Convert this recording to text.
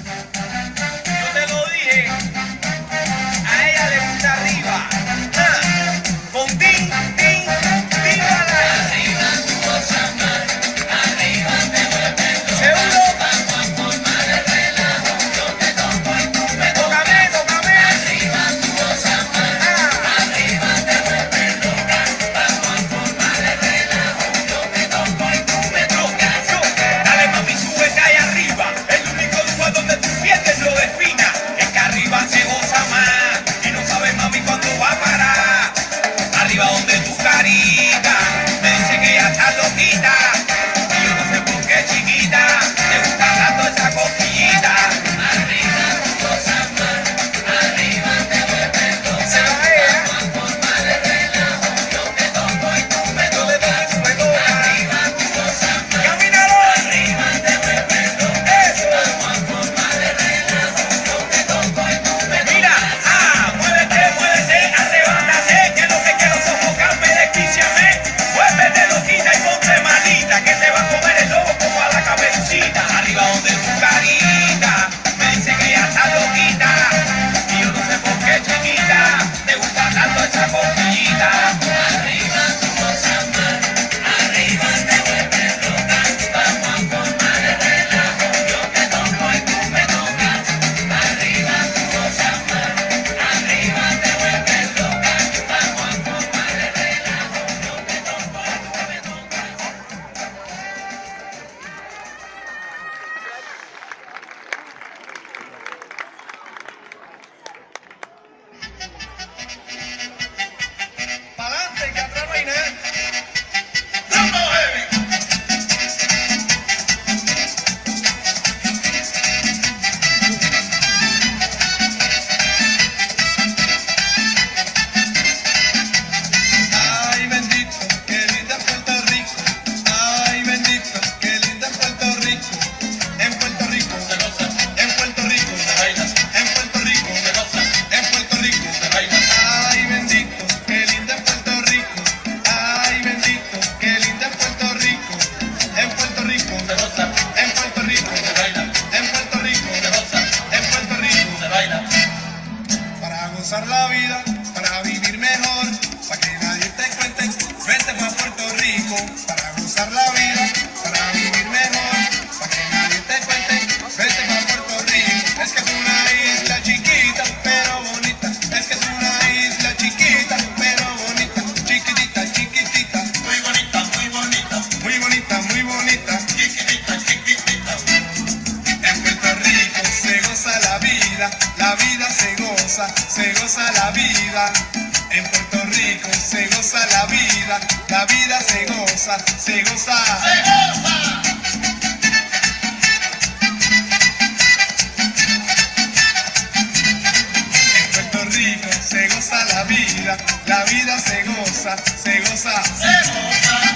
Yo te lo dije, a ella le gusta arriba. Con tin, tin, tírala. Arriba tu cosa más, arriba te vuelve loca. ¿Seguro? Vamos a formar el relajo, yo te toco y tú me tocas. Tócame, tócame. Arriba tu cosa más, arriba te vuelve loca. Vamos a formar el relajo, yo te toco y tú me tocas. Dale mami, súbete ahí arriba. El único lugar donde tu sientes lo defina. Es que arriba se goza más. Y no sabes mami cuándo va a parar. Arriba donde tu carita me dice que ya está loquita. Y yo no sé por qué chiquita te gusta tanto esa cosquillita. Arriba tu cosa más, arriba te vuelve loca. Se va ella. Vamos a formar el relajo, yo te toco y tú me Yo te tocas. toco y tú me tocas. Arriba tu cosa más, Camínalo. arriba te vuelve loca. Eso. Vamos a formar el relajo, yo te toco y tú me tocas. Mira, muévete, muévete, arrebátate, que lo que quiero sofocarme, desquiciame. Vuélvete loquita y ponte malita, que te va a comer el lobo como a la caperucita. Arriba donde tu carita me dice que ya está loquita. Y yo no sé por qué chiquita te gusta tanto esa cosquillita. Arriba tu cosa más, arriba te vuelve loca. Vamos a formar el relajo, yo te toco y tú me tocas. Arriba tu cosa más, arriba te vuelve loca. Vamos a formar el relajo, yo te toco y tú me tocas. Pa'lante, que atrás no hay nada. Ay, bendito, qué linda Puerto Rico. Ay, bendito, qué linda Puerto Rico. En Puerto Rico se goza, en Puerto Rico se baila, en Puerto Rico se goza, en Puerto Rico se baila. Ay, bendito, qué linda Puerto Rico. Ay, bendito, qué linda Puerto Rico. En Puerto Rico se goza, en Puerto Rico se baila, en Puerto Rico se goza, en Puerto Rico se baila. Para gozar la vida, para vivir mejor, para que nadie te cuente, vente pa' Puerto Rico. Para gozar la vida, para vivir mejor, para que nadie te cuente, vente pa' Puerto Rico. Es que es una isla chiquita, pero bonita. Es que es una isla chiquita, pero bonita. Chiquitita, chiquitita, Muy bonita, muy bonita, muy bonita, muy bonita. chiquitita, chiquitita. En Puerto Rico se goza la vida se goza la vida. En Puerto Rico se goza la vida se goza, se goza. ¡Se goza! En Puerto Rico se goza la vida se goza, se goza. ¡Se goza!